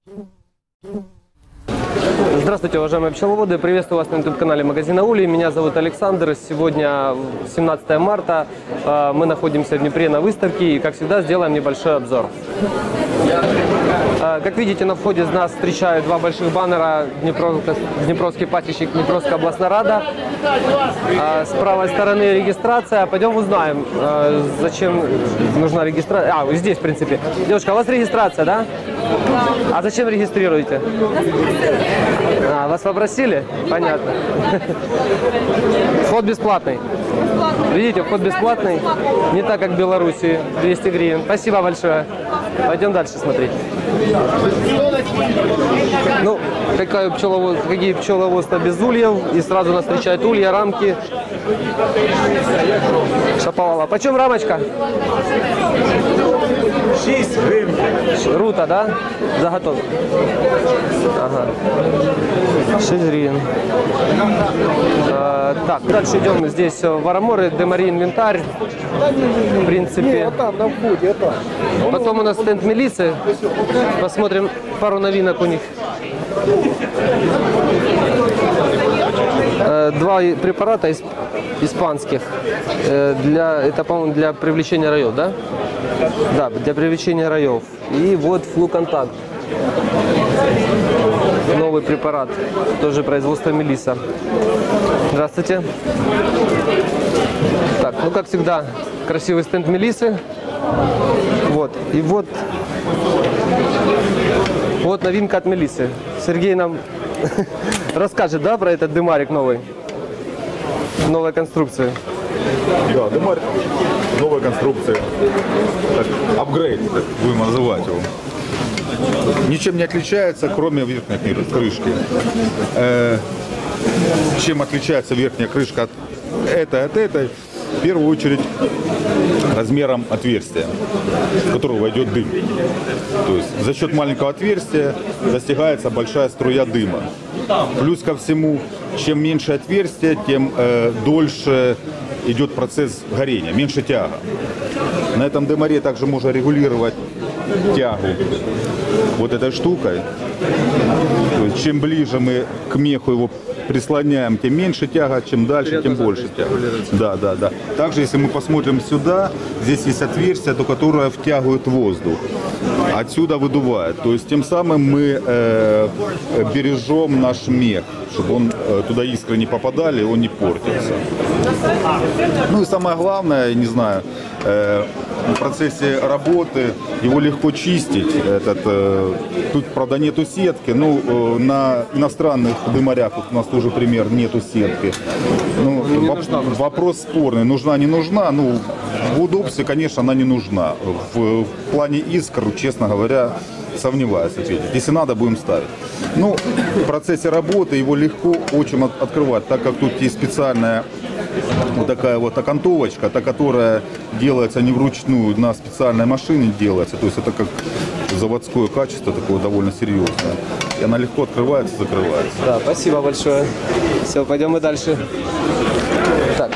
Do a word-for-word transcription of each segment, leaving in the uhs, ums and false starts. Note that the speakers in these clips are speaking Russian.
Здравствуйте, уважаемые пчеловоды! Приветствую вас на ютуб-канале магазина Улей. Меня зовут Александр. Сегодня семнадцатое марта. Мы находимся в Днепре на выставке и, как всегда, сделаем небольшой обзор. Как видите, на входе нас встречают два больших баннера: Днепровский пасечник, Днепровская областная рада. С правой стороны регистрация. Пойдем узнаем, зачем нужна регистрация. А, вы здесь, в принципе. Девушка, у вас регистрация, да? А зачем регистрируете? А, вас попросили? Понятно. Вход бесплатный. Видите, вход бесплатный. Не так, как в Беларуси. двести гривен. Спасибо большое. Пойдем дальше смотреть. Ну, какая пчеловод, какие пчеловодства без ульев. И сразу нас встречают улья, рамки. Шаповала. Почем рамочка? шесть гривен. Рута, да? Заготовка. Ага. шесть гривен. А, так, дальше идем. Здесь вараморы, демари, инвентарь. В принципе. Не, вот там, на входе, это. Потом у нас стенд мелисы. Посмотрим пару новинок у них. Два препарата испанских. Для, это, по-моему, для привлечения раев, да? Да, для привлечения раев. И вот флуконтакт. Новый препарат. Тоже производство Мелиса. Здравствуйте. Так, ну как всегда, красивый стенд Мелисы. Вот. И вот, вот новинка от Мелисы. Сергей нам расскажет, да, про этот дымарик новый? Новая конструкция. Да, дымарь новой конструкции. Апгрейд, так будем называть его. Ничем не отличается, кроме верхней крышки. Э, чем отличается верхняя крышка от этой, от этой? В первую очередь размером отверстия, в которое войдет дым. То есть за счет маленького отверстия достигается большая струя дыма. Плюс ко всему, чем меньше отверстие, тем э, дольше идет процесс горения, меньше тяга. На этом дымаре также можно регулировать тягу вот этой штукой. То есть чем ближе мы к меху его прислоняем, тем меньше тяга, чем дальше, тем больше тяга. Да, да, да. Также, если мы посмотрим сюда, здесь есть отверстие, то которое втягивает воздух. Отсюда выдувает. То есть тем самым мы э, бережем наш мех, чтобы он, э, туда искры не попадали, он не портился. Ну и самое главное, не знаю, э, в процессе работы его легко чистить. Этот, э, тут, правда, нету сетки. Ну, э, на иностранных дымарях у нас тоже пример нету сетки. Ну, воп вопрос спорный. Нужна, не нужна. Ну, в удобстве, конечно, она не нужна. В, в плане искр, честно говоря, сомневаюсь ответить. Если надо, будем ставить. Ну, в процессе работы его легко очень от открывать, так как тут есть специальная вот такая вот окантовочка, та, которая делается не вручную, на специальной машине делается. То есть это как заводское качество, такое довольно серьезное. И она легко открывается, закрывается. Да, спасибо большое. Все, пойдем мы дальше. Так.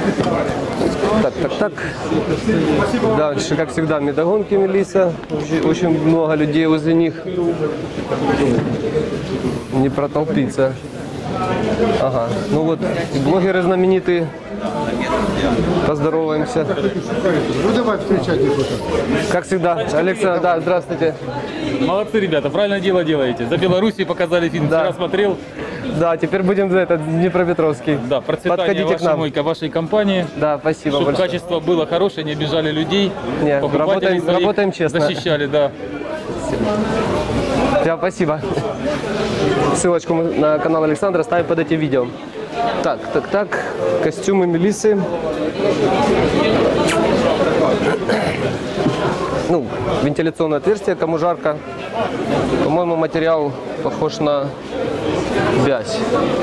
Так, так, так. Дальше, как всегда, медогонки Мелиса. Очень, очень много людей возле них. Не протолпиться. Ага. Ну вот, блогеры знаменитые. Поздороваемся. Ну давай встречать их. Как всегда. Александр, да, здравствуйте. Молодцы, ребята, правильное дело делаете. За Белоруссию показали фильм, Да. вчера смотрел. Да, теперь будем за это Днепропетровский. Да, процветание Подходите к вашей нам. мойка, вашей компании. Да, спасибо Чтобы большое. качество было хорошее, не обижали людей. Не, покупателей работаем- своих работаем честно. Защищали, да. Да, спасибо. Ссылочку на канал Александра ставим под этим видео. Так, так, так. Костюмы Мелисы. Ну, вентиляционное отверстие, кому жарко. По-моему, материал похож на бязь.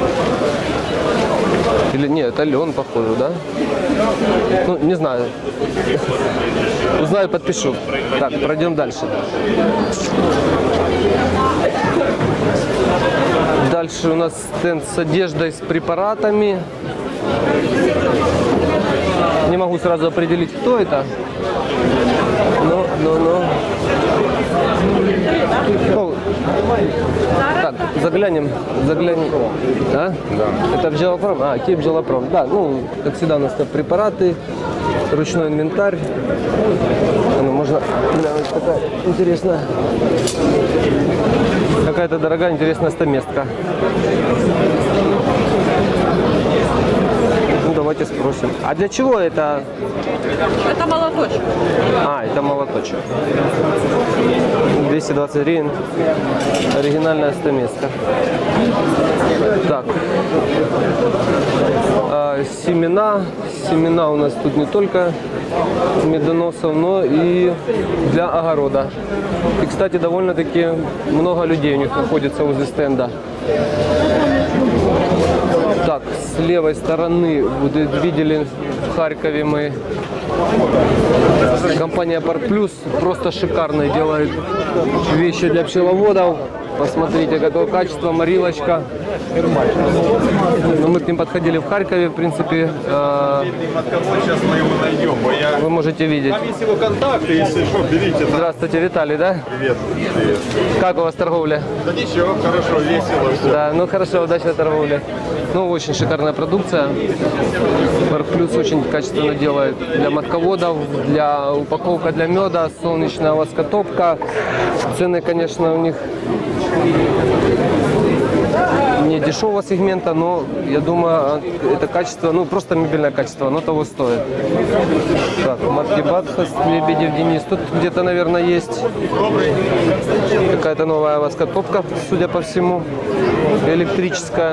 Или нет, это лен, похоже, да? Ну, не знаю. Узнаю, подпишу. Так, пройдем дальше. Дальше у нас стенд с одеждой, с препаратами. Не могу сразу определить, кто это. Но, но, но. Ну, так, заглянем, заглянем. А? Да. Это Бджелопром? А, Киев Бджелопром. Да, ну, как всегда у нас там препараты, ручной инвентарь. Ну, можно глянуть, такая интересная, какая-то дорогая, интересная стаместка. Ну, давайте спросим. А для чего это? Это молоточек. А, это молоточек. двести двадцать гривен. Оригинальная стамеска. Так. А, семена. Семена у нас тут не только медоносов, но и для огорода. И, кстати, довольно-таки много людей у них находится возле стенда. Так, с левой стороны, вот видели в Харькове мы, компания Парк-Плюс просто шикарно делает вещи для пчеловодов. Посмотрите, какое качество, морилочка. Но мы к ним подходили в Харькове, в принципе, э, Сейчас мы его найдем, бо я... вы можете видеть. Там есть его контакты, если что, берите. Здравствуйте, Виталий, да? Привет. Привет. Как у вас торговля? Да ничего, хорошо, весело все. Да, ну хорошо, удачной торговли. Ну, очень шикарная продукция. Парк Плюс очень качественно делает для матководов, для упаковка для меда, солнечная воскотопка. Цены, конечно, у них не дешевого сегмента, но я думаю, это качество, ну просто мебельное качество, оно того стоит. Так, Матки Батхас, Лебедев Денис. Тут где-то, наверное, есть какая-то новая воскотопка, судя по всему, электрическая.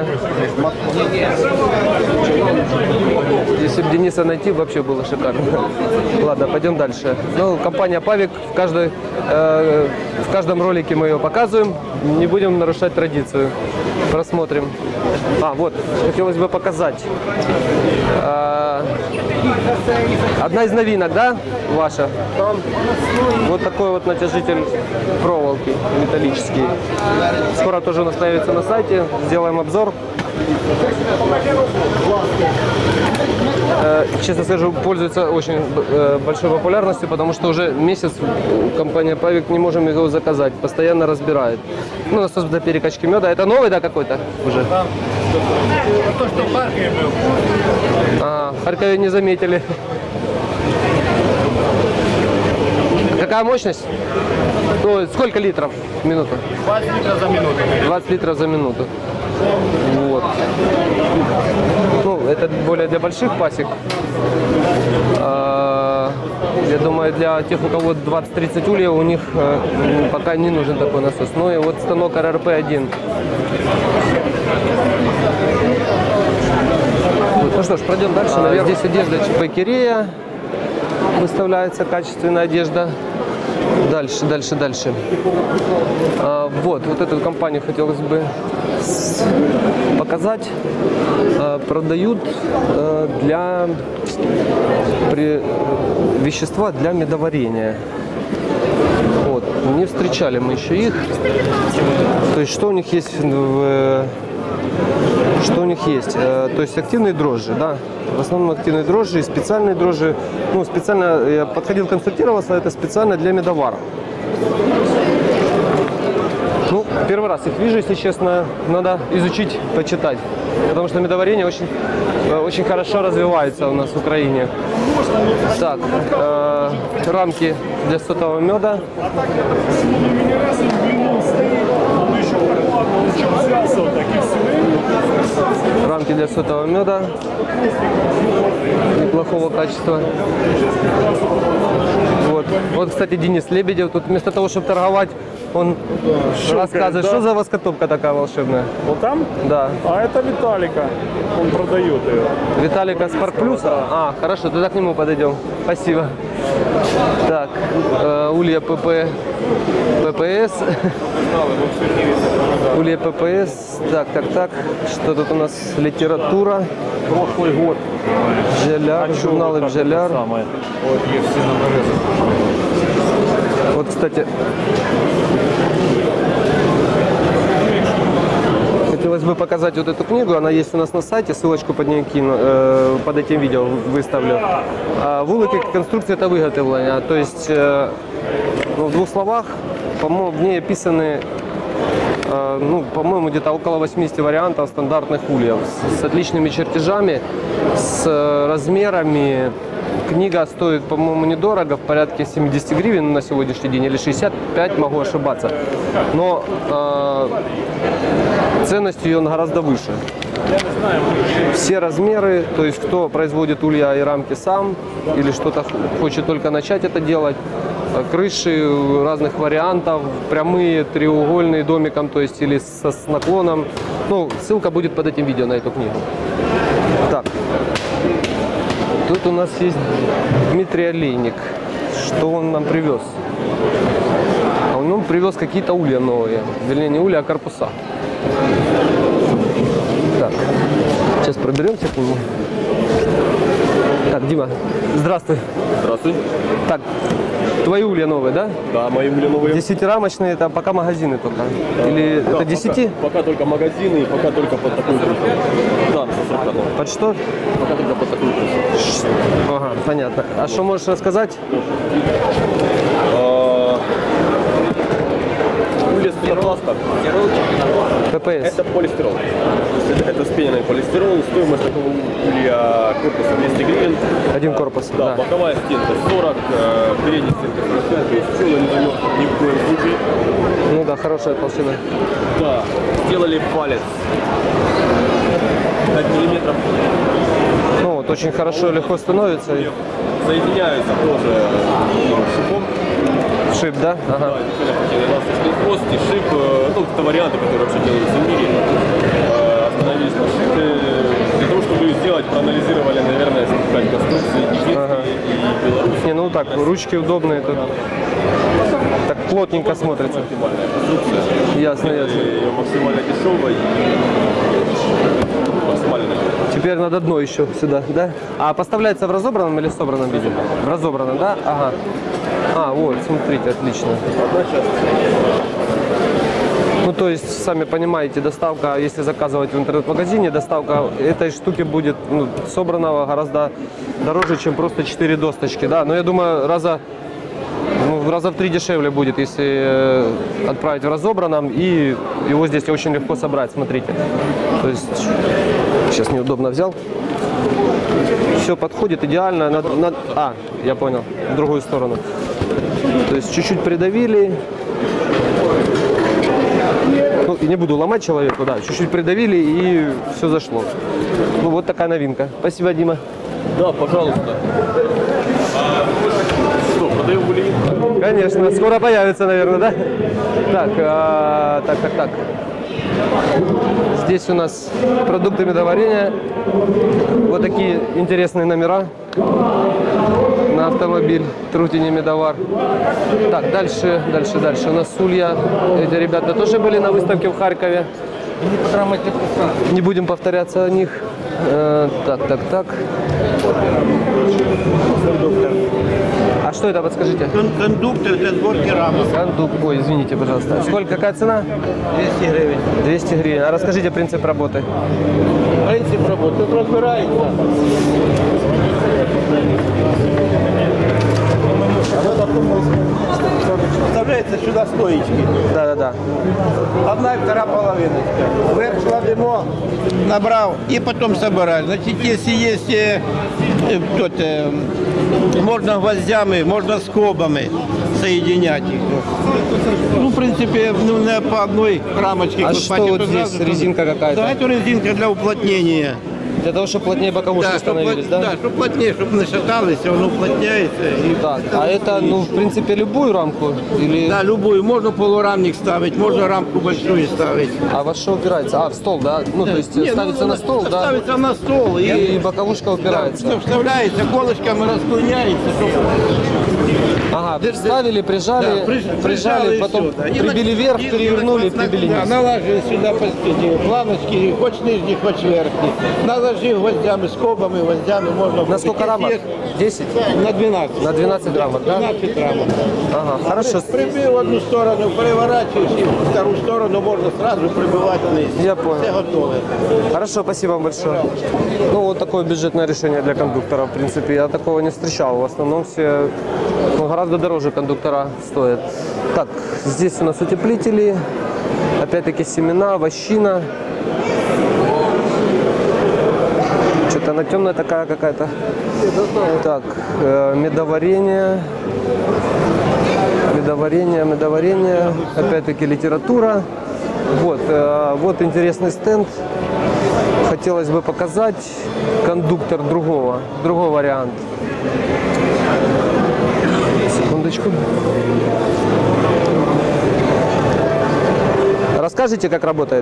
Если бы Дениса найти, вообще было шикарно. Ладно, пойдем дальше. Ну, компания Павик, в, каждой, э, в каждом ролике мы ее показываем. Не будем нарушать традицию. Просмотрим. А, вот, хотелось бы показать. Э, одна из новинок, да, ваша? Вот такой вот натяжитель проволоки металлический. Скоро тоже у нас появится на сайте. Сделаем обзор. Честно скажу, пользуется очень большой популярностью, потому что уже месяц компания Павик не можем его заказать, постоянно разбирает. Ну, особенно для перекачки меда. Это новый, да, какой-то уже? Да. То, что в Харькове был. А, в Харькове не заметили. Какая мощность? Ну, сколько литров в минуту? двадцать литров за минуту. двадцать литров за минуту. Вот. Ну, это более для больших пасек. А, я думаю, для тех, у кого двадцать-тридцать ульев, у них а, пока не нужен такой насос. Ну и вот станок эр эр пэ один. Ну что ж, пройдем дальше. А, наверх. Здесь одежда Чебокерея. Выставляется качественная одежда. Дальше, дальше, дальше. А, вот, вот эту компанию хотелось бы показать. А, продают а, для при, вещества для медоварения. Вот, не встречали мы еще их. То есть, что у них есть в, что у них есть? А, то есть активные дрожжи, да. В основном активные дрожжи и специальные дрожжи. Ну, специально я подходил, консультировался, это специально для медовара. Ну, первый раз их вижу, если честно, надо изучить, почитать. Потому что медоварение очень, очень хорошо развивается у нас в Украине. Так, э, рамки для сотового меда. Рамки для сотового меда неплохого качества. Вот. Вот, кстати, Денис Лебедев тут вместо того, чтобы торговать, он Щелкает, рассказывает, да? что за воскотопка такая волшебная. Вот там? Да. А это Виталика. Он продает ее. Виталика с Парк Плюса? А, хорошо, тогда к нему подойдем. Спасибо. Так, э, улья ПП, ППС. Улья ППС. Так, так, так. Что тут у нас? Литература. Прошлый год. Бджоляр, журналы Бджоляр. Самое. Вот есть все номеры. Вот, кстати, хотелось бы показать вот эту книгу. Она есть у нас на сайте. Ссылочку под ней кину, э, под этим видео выставлю. А вулики конструкція та виготовлення. То есть э, Ну, в двух словах, по-моему, в ней описаны, э, ну, по-моему, где-то около восьмидесяти вариантов стандартных ульев с, с отличными чертежами, с э, размерами. Книга стоит, по-моему, недорого, в порядке семидесяти гривен на сегодняшний день, или шестьдесят пять, могу ошибаться. Но э, ценность ее гораздо выше. Все размеры, то есть кто производит улья и рамки сам, или что-то хочет только начать это делать, крыши разных вариантов, прямые, треугольные, домиком, то есть или со, с наклоном. Ну, ссылка будет под этим видео на эту книгу. Так. Тут у нас есть Дмитрий Олейник. Что он нам привез? А он нам привез какие-то улья новые. Вернее, не улья, а корпуса. Так, сейчас проберемся к нему. Так, Дима, здравствуй. Здравствуй. Так, твои улья новые, да? Да, мои улья новые. Десятирамочные, это пока магазины только? Или Да, это десяти? Пока, пока только магазины и пока только под такую крышу. Да, на сороканом. Под что? Пока только под такую крышу. Ага, понятно. А что можешь рассказать? А, Улья с пенопласта. ППС. Это полистирол. Это, это спененный полистирол. Стоимость такого улья корпуса двести гривен. Один корпус, Да, да. боковая стенка сорок, э, передняя стенка сорок пять. То есть пчела не замерзнет ни в коем случае. Ну да, хорошая толщина. Да, сделали палец пять миллиметров. Ну вот, очень хорошо и легко становится. Соединяются тоже шипом. Шип, да? Ага. Эластичный хвост и шип, э, ну, это варианты, которые вообще делаются в мире. Э, Остановились на шипе. Для того, чтобы сделать, проанализировали, наверное, искать конструкции и Чехии, Ага. и Беларуси. Не, ну так, ручки удобные тут. Так плотненько смотрится. Максимальная конструкция. Ясно, ясно. Ее максимально дешевая и максимально. Теперь надо дно еще сюда, да? А поставляется в разобранном или в собранном виде? В разобранном, да? Ага. А, вот, смотрите, отлично. Одна часть. Ну, то есть, сами понимаете, доставка, если заказывать в интернет-магазине, доставка этой штуки будет, ну, собранного гораздо дороже, чем просто четыре досточки, да? Но я думаю, раза, ну, раза в три дешевле будет, если э, отправить в разобранном, и его здесь очень легко собрать, смотрите. То есть, сейчас неудобно взял. Все подходит идеально. На, на, а, я понял, в другую сторону. То есть чуть-чуть придавили. Ну, и не буду ломать человеку, да, чуть-чуть придавили, и все зашло. Ну, вот такая новинка. Спасибо, Дима. Да, пожалуйста. Что, продаем булевин? Конечно, скоро появится, наверное, да? Так, а, так, так, так. Здесь у нас продукты медоварения. Вот такие интересные номера на автомобиль Трутень Медовар. Так, дальше, дальше, дальше. У нас улья. Эти ребята тоже были на выставке в Харькове. Не будем повторяться о них. Э, так, так, так. А что это, подскажите? Кондуктор для сборки рамок. Кондук. Ой, извините, пожалуйста. Сколько, какая цена? двести гривен. двести гривен. А расскажите принцип работы. Принцип работы. Тут разбирается. Вставляется сюда стоечки. Да, да, да. Одна и вторая половиночка. Вверх кладемо, набрал и потом собираешь. Значит, если есть э, э, тот, э, можно гвоздями, можно скобами соединять их. Ну, в принципе, ну, не по одной рамочке. А клепать, что вот это здесь, сразу- резинка какая-то? Да, это резинка для уплотнения. Для того, чтобы плотнее боковушки Да, чтобы, становились, да? да, чтобы плотнее, чтобы не шаталось, он уплотняется. И Так, а это, ну, в принципе, любую рамку? Или... Да, любую. Можно полурамник ставить, можно рамку большую ставить. А во что упирается? А, в стол, да? Ну, то есть Не, ставится ну, на стол, да? Ставится на стол. И, И боковушка упирается. все вставляется, колышком расклоняется. Чтобы... Ага, вставили, прижали, Да, приж- прижали, и потом всё, да. И прибили на- вверх, и- перевернули, и на- прибили да, низ. наложили сюда эти планочки, хоть нижний, хоть верхний. Наложив гвоздями, скобами, гвоздями можно... На сколько рамок? десять? На двенадцать. На двенадцать рамок, да? двенадцать рамок. Ага, хорошо. Прибил в одну сторону, переворачиваешь, и в вторую сторону можно сразу прибивать вниз. Я понял. Все готово. Хорошо, спасибо вам большое. Ну, вот такое бюджетное решение для кондуктора, в принципе, я такого не встречал. В основном все, ну, но гораздо дороже кондуктора стоят. Так, здесь у нас утеплители, опять-таки семена, вощина. Что-то она темная такая какая-то. Так, э, медоварение. Медоварение, медоварение. Опять-таки литература. Вот, э, вот интересный стенд. Хотелось бы показать кондуктор другого, другой вариант. Секундочку. Расскажите, как работает?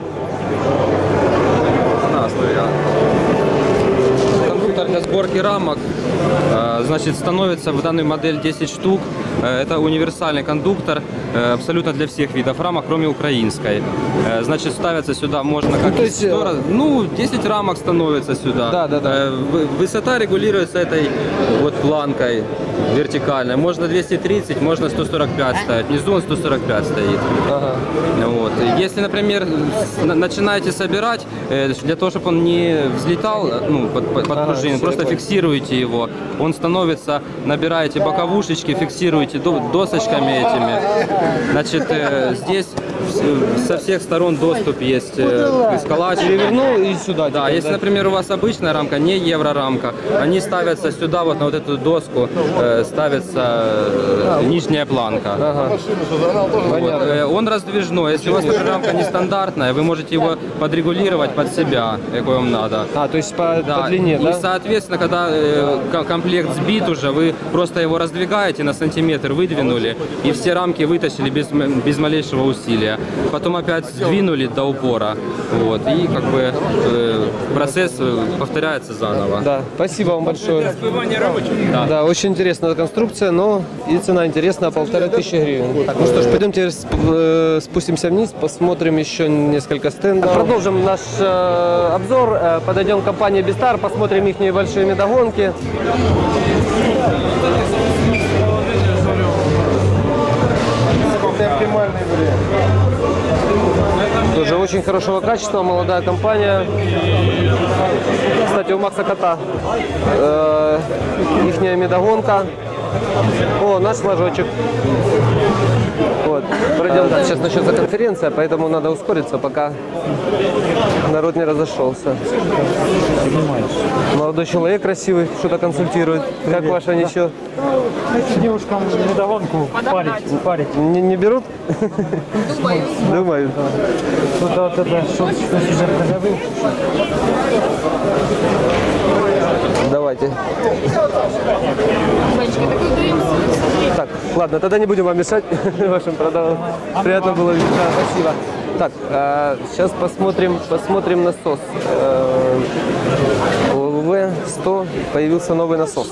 Кондуктор для сборки рамок, э, значит, становится в данную модель десять штук. Э, Это универсальный кондуктор э, абсолютно для всех видов рамок, кроме украинской. Э, Значит, ставится сюда можно как Ну, то есть, сто раз- ну, десять рамок становится сюда. Да, да, да. Э, вы- Высота регулируется этой вот планкой вертикальной. Можно двести тридцать, можно сто сорок пять ставить. Внизу он сто сорок пять стоит. Ага. Вот. Если, например, с- на- начинаете собирать, э, для того, чтобы он не взлетал, ну, под, под- под Ага, пружину, всё, просто я понял. фиксируете его. Он становится, набираете боковушечки, фиксируете до- досочками этими. Значит, э, здесь вс- со всех сторон доступ есть э, к скалачу. Перевернул и сюда. Да, теперь, если, например, у вас обычная рамка, не еврорамка, они ставятся сюда, вот на вот эту доску, э, ставится э, нижняя планка. Ага. Вот, э, Он раздвижной. Если у вас например, рамка нестандартная, вы можете его подрегулировать под себя, какой вам надо. А, то есть по, Да, по длине, и, да? соответственно, когда э, ко- комплект сбит уже, вы просто его раздвигаете на сантиметр, выдвинули, и все рамки вытащили без, м- без малейшего усилия. Потом опять сдвинули до упора, вот, и как бы э, процесс э, повторяется заново. Да, спасибо вам большое. Да. Да, очень интересная конструкция, но и цена интересная, полторы тысячи гривен. Так, ну что ж, пойдемте сп- э, спустимся вниз, посмотрим еще несколько стендов. Продолжим наш э, обзор, э, подойдем к компании Бистар, посмотрим их небольшие медогонки. Тоже очень хорошего качества, молодая компания. Кстати, у Макса Кота э, ихняя медогонка. О, наш флажочек. Вот. Пройдем дальше. Сейчас начнется конференция, поэтому надо ускориться, пока народ не разошелся. Молодой человек красивый, что-то консультирует. Как ваше ничего? Девушкам недогонку парить, парить. Не, не берут? Думаю. Тут вот это, что уже продавил. Давайте. Так, ладно, тогда не будем вам мешать вашим продавам. Приятно было видеть. Да, спасибо. Так, а, сейчас посмотрим, посмотрим насос. ОЛВ сто, появился новый насос.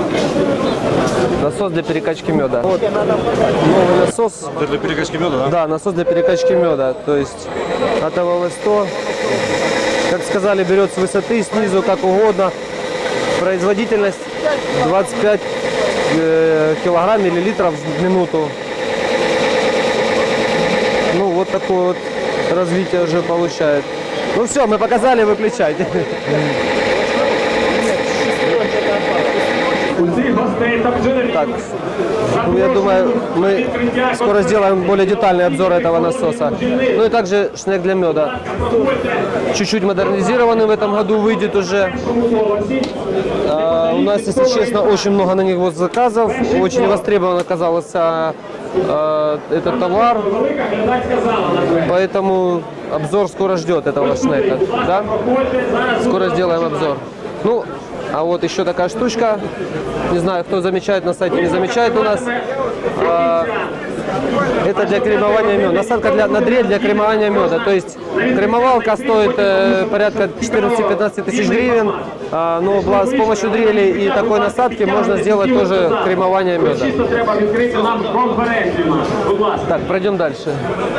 Насос для перекачки меда. Вот новый насос. Для перекачки меда, да? Да, насос для перекачки меда. То есть от ОЛВ сто, как сказали, берет с высоты, снизу, как угодно. Производительность двадцать пять э, килограмм миллилитров в минуту. Ну, вот такое вот развитие уже получает. Ну все, мы показали, выключайте. Так, ну, я думаю, мы скоро сделаем более детальный обзор этого насоса. Ну и также шнек для меда. Чуть-чуть модернизированный в этом году выйдет уже. А, у нас, если честно, очень много на него заказов. Очень востребован оказался а, этот товар. Поэтому обзор скоро ждет этого шнека. Да? Скоро сделаем обзор. Ну, а вот еще такая штучка. Не знаю, кто замечает на сайте, не замечает у нас. А, это для кремования меда. Насадка для, на дрель для кремования меда. То есть кремовалка стоит э, порядка четырнадцать-пятнадцать тысяч гривен. А, но бла- с помощью дрели и такой насадки можно сделать тоже кремование меда. Так, пройдем дальше.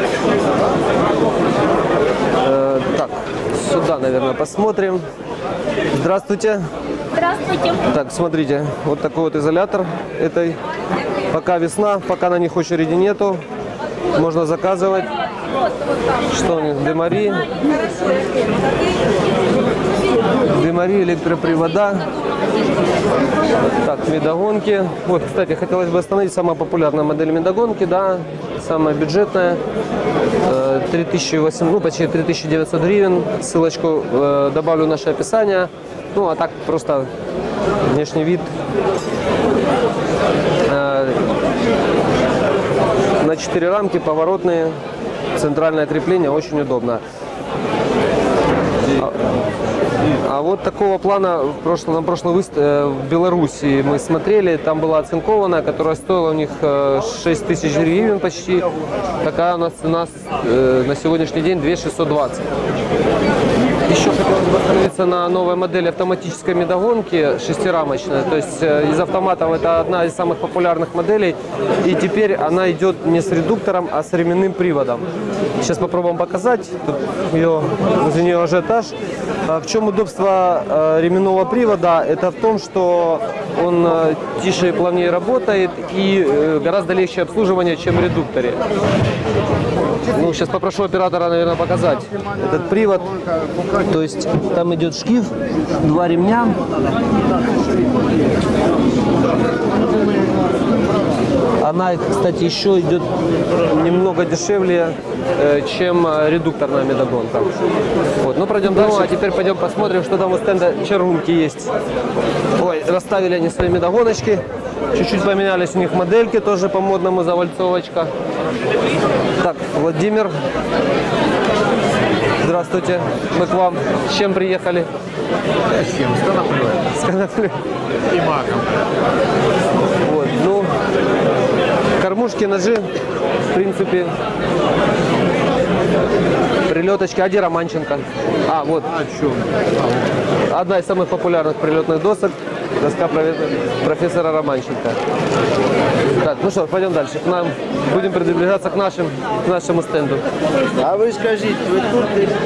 Э, так, сюда, наверное, посмотрим. Здравствуйте. Здравствуйте. Так, смотрите, вот такой вот изолятор этой. Пока весна, пока на них очереди нету. Можно заказывать. Что у них? Демари. Демари, электропривода. Так, медогонки. Вот, кстати, хотелось бы остановить самая популярная модель медогонки, да, самая бюджетная. три тысячи восемьсот, ну, почти три тысячи девятьсот гривен. Ссылочку э, добавлю в наше описание. Ну, а так просто внешний вид. Э, на четыре рамки, поворотные, центральное крепление, очень удобно. А, а вот такого плана в прошлом, на прошлой выставке в Беларуси мы смотрели, там была оцинкованная, которая стоила у них шесть тысяч гривен почти. Такая у нас цена на сегодняшний день две тысячи шестьсот двадцать. Еще хотелось бы остановиться на новой модели автоматической медогонки, шестирамочной. То есть из автоматов это одна из самых популярных моделей. И теперь она идет не с редуктором, а с ременным приводом. Сейчас попробуем показать. Тут ее, возле нее ажиотаж. В чем удобство ременного привода? Это в том, что он тише и плавнее работает и гораздо легче обслуживание, чем в редукторе. Ну, сейчас попрошу оператора, наверное, показать этот привод. То есть там идет шкив, два ремня. Она, кстати, еще идет немного дешевле, чем редукторная медогонка. Вот. Ну, пройдем дальше. Ну, а теперь пойдем посмотрим, что там у стенда Чарунки есть. Ой, расставили они свои медогоночки. Чуть-чуть поменялись у них модельки, тоже по модному завальцовочка. Так, Владимир. Здравствуйте. Мы к вам. С чем приехали? С чем? С коноплей. С коноплей. И маком. Вот, ну, кормушки, ножи, в принципе, прилеточки. А где Романченко? А, вот. А что? Одна из самых популярных прилетных досок. Доска профессора Романченко. Так, ну что, пойдем дальше. К нам будем приближаться к, нашим, к нашему стенду. А вы скажите, вы тут?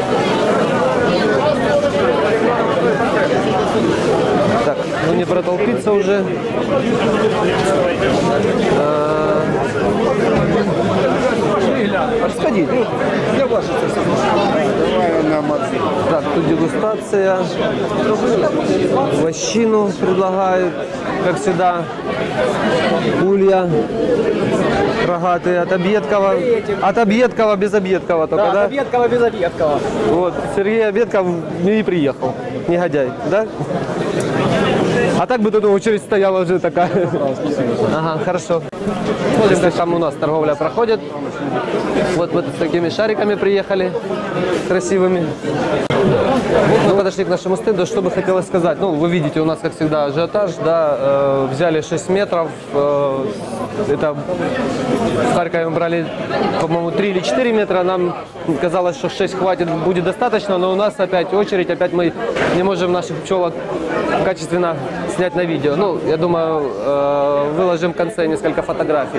Так, ну не протолпиться уже. А... Сходи. Так, тут дегустация. Вощину предлагают, как всегда. Улья. Рогатые от Объедкова. От Объедкова без Объедкова только, да? Да, Объедкова без Объедкова. Вот, Сергей Объедков не приехал. Негодяй, да? А так бы тут очередь стояла уже такая. Ага, хорошо. Смотрим, как там у нас торговля проходит. Вот мы с такими шариками приехали, красивыми. Мы подошли к нашему стенду, что бы хотелось сказать. Ну, вы видите, у нас, как всегда, ажиотаж, да, э, взяли шесть метров. Э, это в Харькове мы брали, по-моему, три или четыре метра. Нам казалось, что шесть хватит, будет достаточно, но у нас опять очередь, опять мы не можем наших пчелок качественно снять на видео. Ну, я думаю, э, выложим в конце несколько фотографий.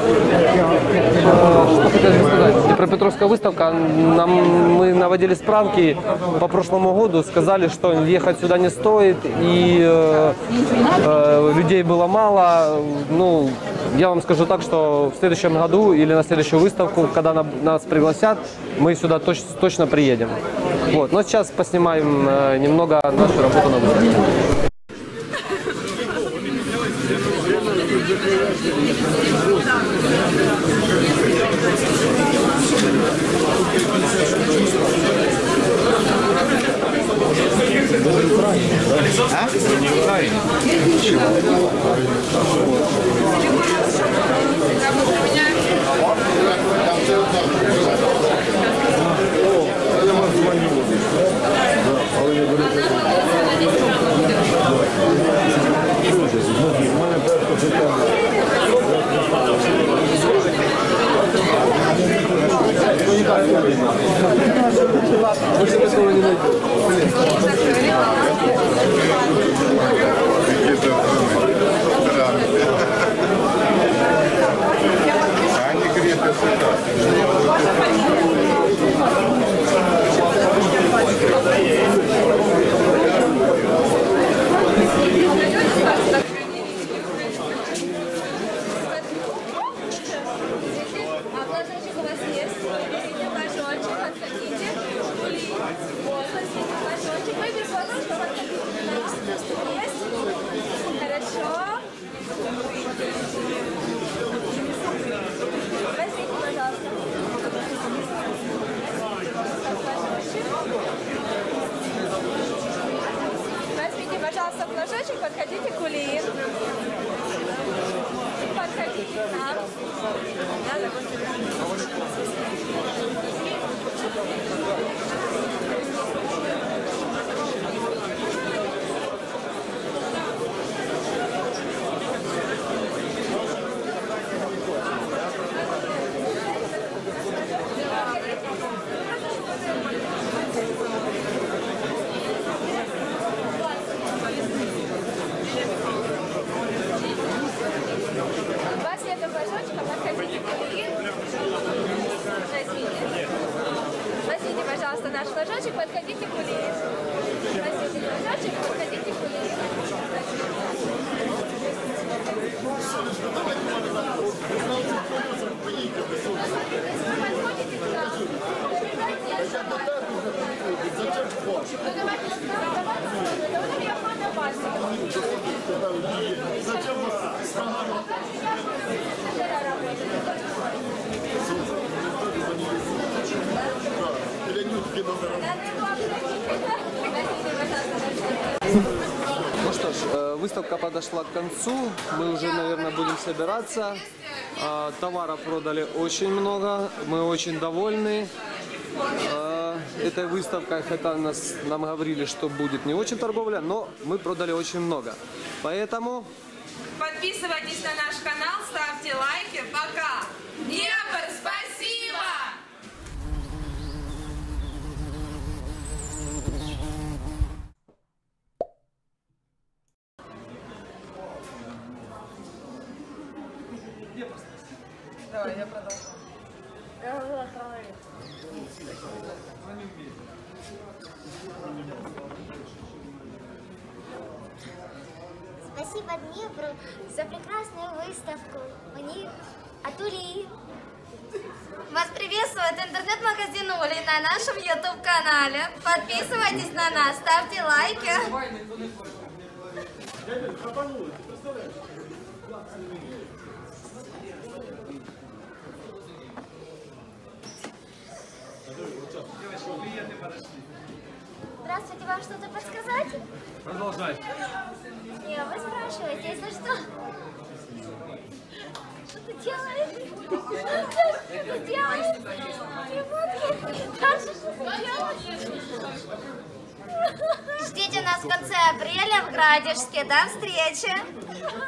Что хотелось бы сказать? Днепропетровская выставка, нам, мы наводили справки по прошлому году, сказали, что ехать сюда не стоит, и э, э, людей было мало. Ну, я вам скажу так, что в следующем году или на следующую выставку, когда на, нас пригласят, мы сюда точ, точно приедем. Вот. Но сейчас поснимаем э, немного нашу работу на выставке. наш флажочек, подходите к кулире. Носите флажочек, подходите к кулире. Ну что ж, э, выставка подошла к концу, мы уже, наверное, будем собираться. Э, Товара продали очень много, мы очень довольны э, этой выставкой, хотя нас, нам говорили, что будет не очень торговля, но мы продали очень много. Поэтому... Подписывайтесь на наш канал, ставьте лайки. Пока! Днепр, спасибо! Давай, я продолжу. Спасибо Днепру за прекрасную выставку. У них Атули. Вас приветствует интернет-магазин Ули на нашем YouTube-канале. Подписывайтесь на нас, ставьте лайки. Здравствуйте, вам что-то подсказать? Продолжай. Не, вы спрашиваете, если что. Что ты делаешь? Что ты делаешь? Даша, что ты делаешь? Ждите нас в конце апреля в Градежске. До встречи!